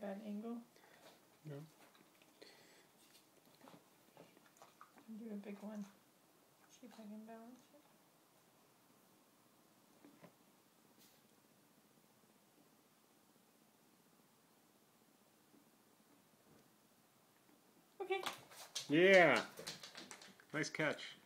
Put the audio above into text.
bad angle. No. Do a big one. See if I can balance it. Okay. Yeah. Nice catch.